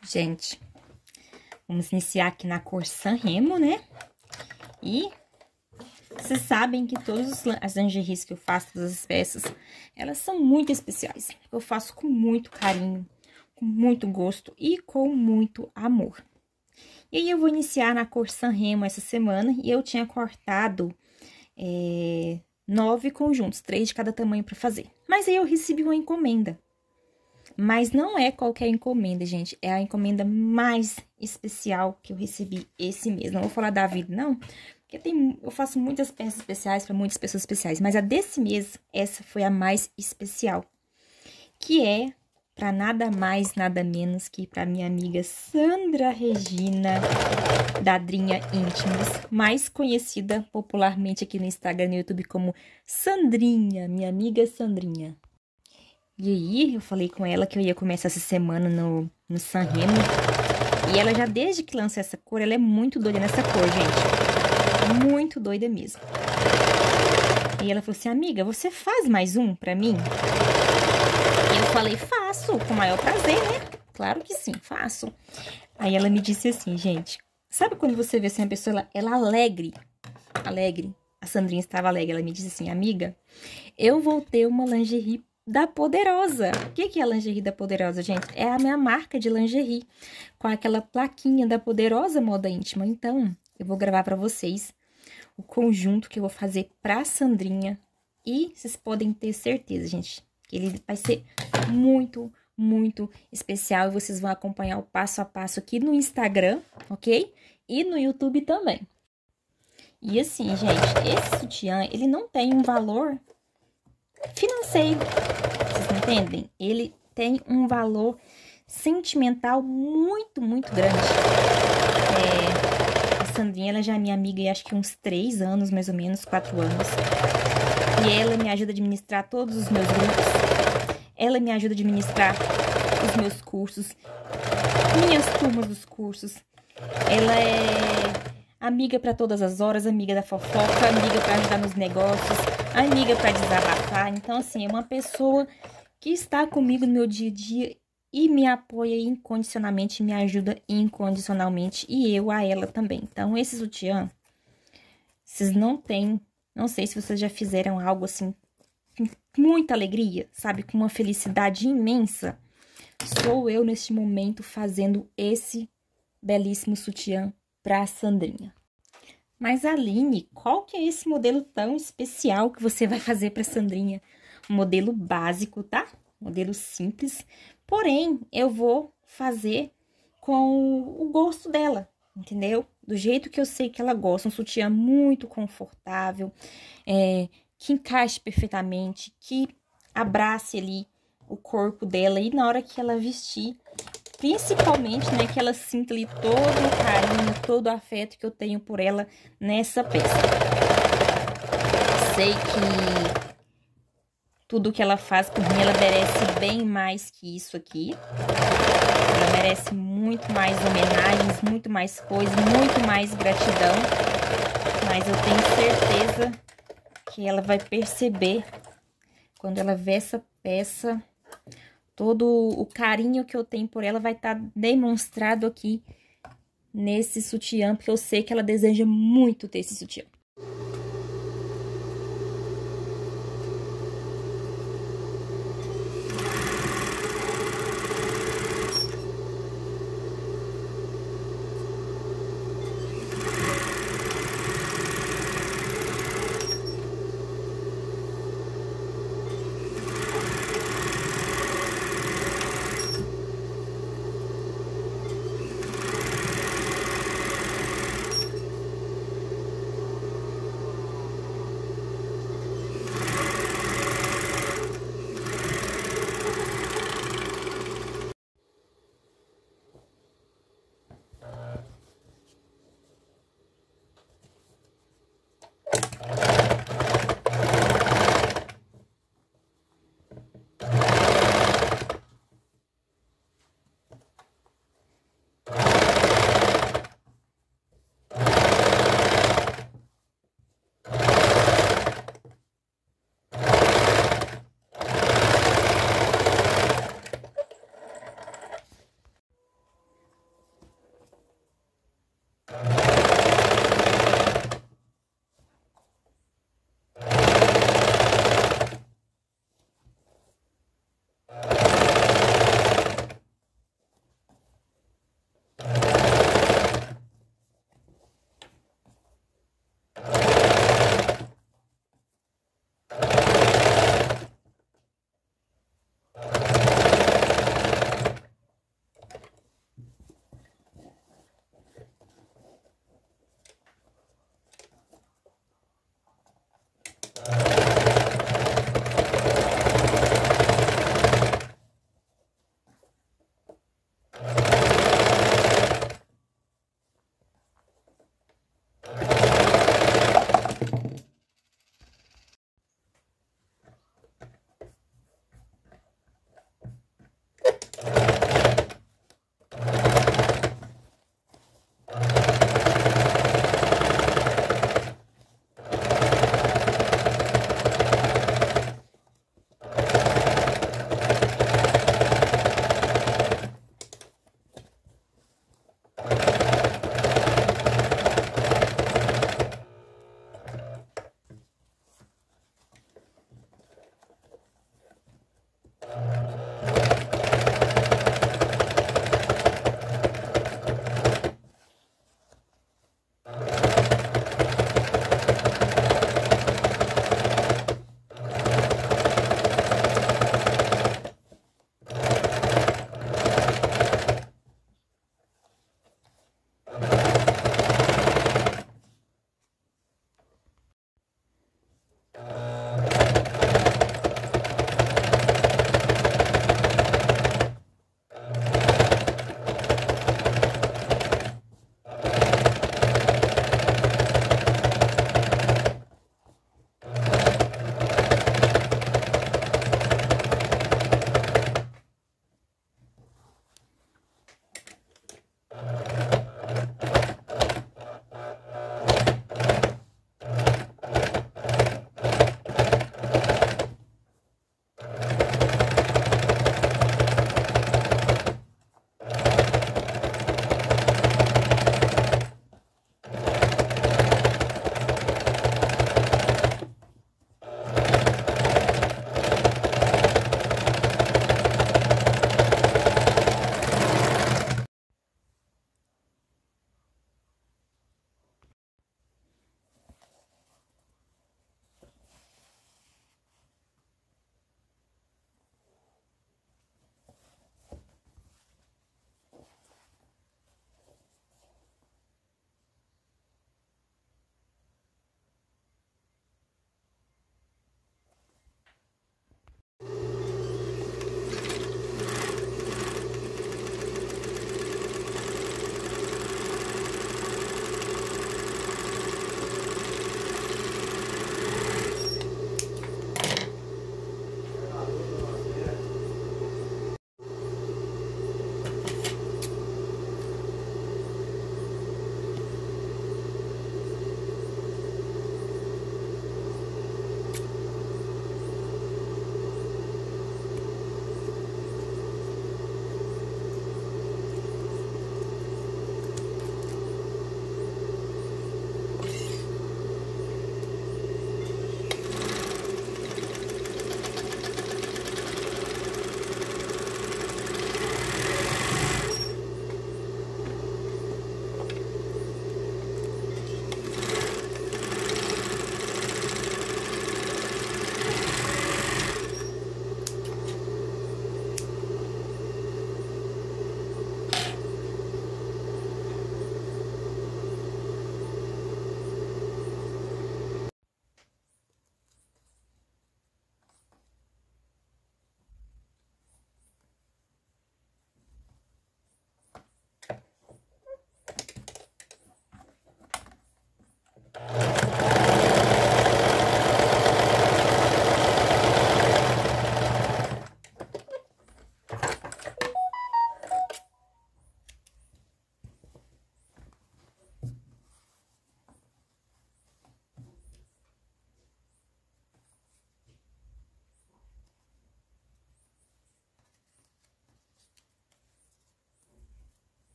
Gente, vamos iniciar aqui na cor Sanremo, né? E vocês sabem que todas as lingeries que eu faço, todas as peças, elas são muito especiais. Eu faço com muito carinho, com muito gosto e com muito amor. E aí, eu vou iniciar na cor Sanremo essa semana e eu tinha cortado 9 conjuntos, 3 de cada tamanho para fazer. Mas aí, eu recebi uma encomenda. Mas não é qualquer encomenda, gente. É a encomenda mais especial que eu recebi esse mês. Não vou falar da vida, não. Porque eu faço muitas peças especiais para muitas pessoas especiais. Mas a desse mês, essa foi a mais especial. Que é para nada mais, nada menos que para minha amiga Sandra Regina, da Drinha Íntimos. Mais conhecida popularmente aqui no Instagram e no YouTube como Sandrinha, minha amiga Sandrinha. E aí, eu falei com ela que eu ia começar essa semana no Sanremo. E ela já, desde que lançou essa cor, ela é muito doida nessa cor, gente. Muito doida mesmo. E ela falou assim, amiga, você faz mais um pra mim? E eu falei, faço, com o maior prazer, né? Claro que sim, faço. Aí ela me disse assim, gente, sabe quando você vê assim, a pessoa, ela alegre? A Sandrinha estava alegre, ela me disse assim, amiga, eu vou ter uma lingerie da Poderosa. O que é a lingerie da Poderosa, gente? É a minha marca de lingerie, com aquela plaquinha da Poderosa Moda Íntima. Então, eu vou gravar pra vocês o conjunto que eu vou fazer pra Sandrinha. E vocês podem ter certeza, gente, que ele vai ser muito, muito especial. E vocês vão acompanhar o passo a passo aqui no Instagram, ok? E no YouTube também. E assim, gente, esse sutiã, ele não tem um valor financeiro, vocês entendem? Ele tem um valor sentimental muito, muito grande. A Sandrinha, ela já é minha amiga e acho que uns 3 anos, mais ou menos, 4 anos. E ela me ajuda a administrar todos os meus grupos. Ela me ajuda a administrar os meus cursos, minhas turmas dos cursos. Ela é amiga para todas as horas, amiga da fofoca, amiga para ajudar nos negócios, amiga para desabafar. Então, assim, é uma pessoa que está comigo no meu dia a dia e me apoia incondicionalmente, me ajuda incondicionalmente e eu a ela também. Então, esse sutiã, vocês não têm, não sei se vocês já fizeram algo assim, com muita alegria, sabe? Com uma felicidade imensa. Sou eu, neste momento, fazendo esse belíssimo sutiã pra Sandrinha. Mas, Aline, qual que é esse modelo tão especial que você vai fazer pra Sandrinha? Um modelo básico, tá? Modelo simples. Porém, eu vou fazer com o gosto dela, entendeu? Do jeito que eu sei que ela gosta. Um sutiã muito confortável, que encaixe perfeitamente, que abrace ali o corpo dela. E na hora que ela vestir, principalmente, né, que ela sinta ali todo o carinho, todo o afeto que eu tenho por ela nessa peça. Sei que tudo que ela faz por mim, ela merece bem mais que isso aqui. Ela merece muito mais homenagens, muito mais coisas, muito mais gratidão. Mas eu tenho certeza que ela vai perceber, quando ela ver essa peça, todo o carinho que eu tenho por ela vai estar demonstrado aqui nesse sutiã, porque eu sei que ela deseja muito ter esse sutiã.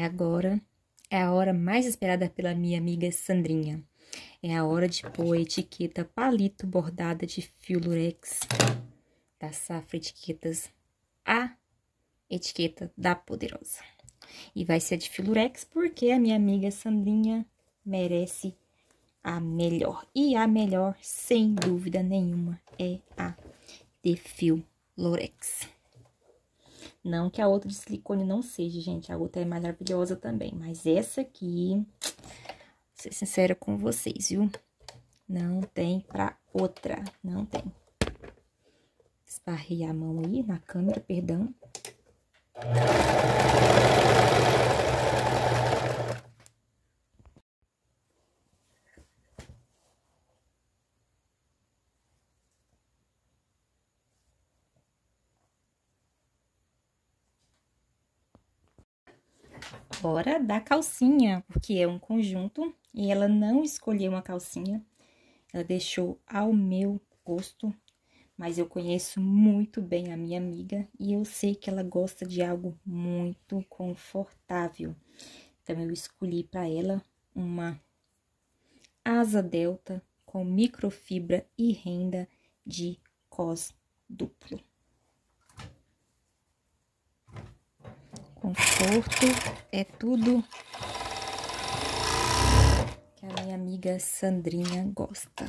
agora é a hora mais esperada pela minha amiga Sandrinha. É a hora de pôr a etiqueta palito bordada de fio lurex da Safra Etiquetas, a etiqueta da Poderosa. E vai ser de fio lurex porque a minha amiga Sandrinha merece a melhor. E a melhor, sem dúvida nenhuma, é a de fio lurex. Não que a outra de silicone não seja, gente. A outra é maravilhosa também. Mas essa aqui, vou ser sincera com vocês, viu? Não tem pra outra. Não tem. Esparrei a mão aí na câmera, perdão. Hora da calcinha, porque é um conjunto e ela não escolheu uma calcinha, ela deixou ao meu gosto, mas eu conheço muito bem a minha amiga e eu sei que ela gosta de algo muito confortável. Então, eu escolhi para ela uma asa delta com microfibra e renda de cos duplo. Conforto é tudo que a minha amiga Sandrinha gosta.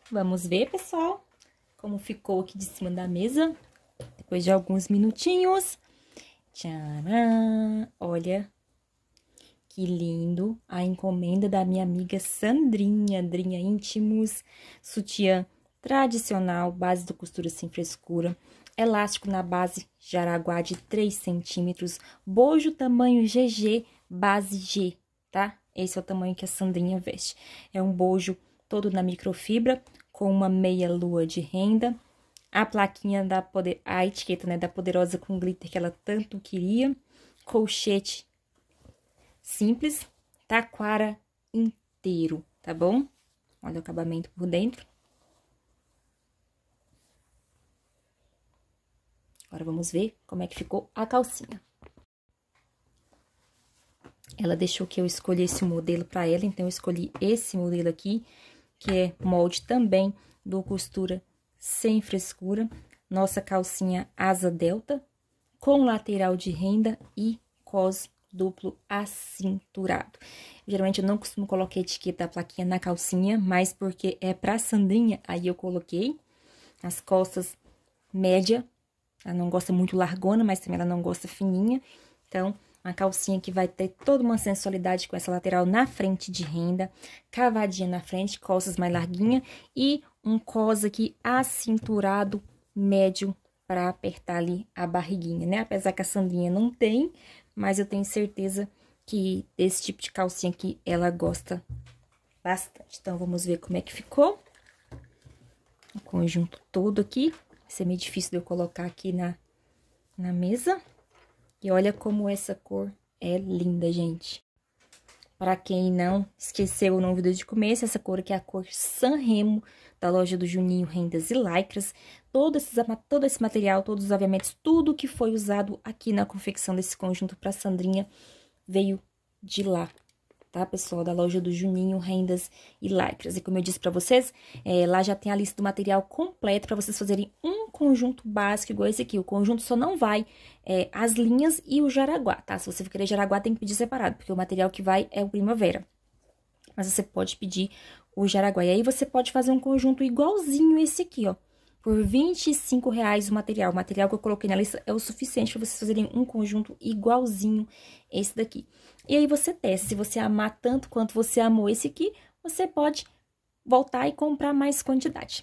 Vamos ver, pessoal, como ficou aqui de cima da mesa. Depois de alguns minutinhos. Tcharam! Olha que lindo a encomenda da minha amiga Sandrinha, Drinha Íntimos, sutiã tradicional, base do costura sem frescura, elástico na base Jaraguá de 3 centímetros, bojo tamanho GG, base G, tá? Esse é o tamanho que a Sandrinha veste. É um bojo todo na microfibra, com uma meia lua de renda, a plaquinha a etiqueta, né, da Poderosa com glitter que ela tanto queria, colchete simples, taquara inteiro, tá bom? Olha o acabamento por dentro. Agora, vamos ver como é que ficou a calcinha. Ela deixou que eu escolhesse o modelo para ela, então eu escolhi esse modelo aqui, que é molde também do costura sem frescura. Nossa calcinha asa delta, com lateral de renda e cos duplo acinturado. Geralmente eu não costumo colocar a etiqueta da plaquinha na calcinha, mas porque é pra Sandrinha, aí eu coloquei. As costas média, ela não gosta muito largona, mas também ela não gosta fininha. Então, uma calcinha que vai ter toda uma sensualidade com essa lateral na frente de renda, cavadinha na frente, costas mais larguinha e um cos aqui acinturado médio para apertar ali a barriguinha, né? Apesar que a Sandrinha não tem, mas eu tenho certeza que desse tipo de calcinha aqui ela gosta bastante. Então, vamos ver como é que ficou. O conjunto todo aqui. Vai ser meio difícil de eu colocar aqui na mesa. E olha como essa cor é linda, gente. Para quem não esqueceu no vídeo de começo, essa cor aqui é a cor Sanremo, da loja do Juninho Rendas e Lycras. Todo esse material, todos os aviamentos, tudo que foi usado aqui na confecção desse conjunto para Sandrinha veio de lá, tá, pessoal? Da loja do Juninho Rendas e Lycras. E como eu disse para vocês, lá já tem a lista do material completo para vocês fazerem um conjunto básico igual esse aqui. O conjunto só não vai as linhas e o Jaraguá, tá? Se você for querer Jaraguá, tem que pedir separado, porque o material que vai é o Primavera. Mas você pode pedir o Jaraguá. E aí, você pode fazer um conjunto igualzinho esse aqui, ó. Por R$25 o material. O material que eu coloquei na lista é o suficiente para vocês fazerem um conjunto igualzinho esse daqui. E aí, você testa. Se você amar tanto quanto você amou esse aqui, você pode voltar e comprar mais quantidade.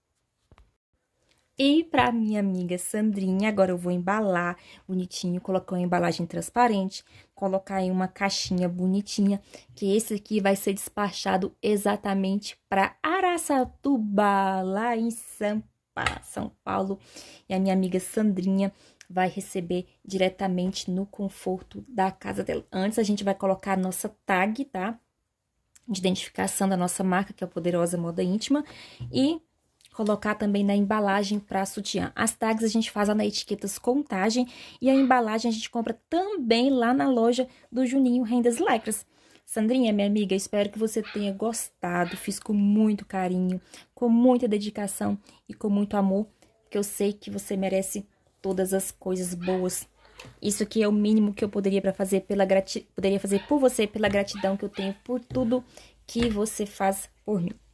E para minha amiga Sandrinha, agora eu vou embalar bonitinho, colocar uma embalagem transparente, colocar em uma caixinha bonitinha, que esse aqui vai ser despachado exatamente para Araçatuba, lá em São Paulo. E a minha amiga Sandrinha vai receber diretamente no conforto da casa dela. Antes, a gente vai colocar a nossa tag, tá? De identificação da nossa marca, que é a Poderosa Moda Íntima, e colocar também na embalagem para sutiã. As tags a gente faz lá na Etiquetas Contagem e a embalagem a gente compra também lá na loja do Juninho Rendas Lycras. Sandrinha, minha amiga, espero que você tenha gostado. Fiz com muito carinho, com muita dedicação e com muito amor, porque eu sei que você merece todas as coisas boas. Isso aqui é o mínimo que eu poderia fazer por você, pela gratidão que eu tenho por tudo que você faz por mim.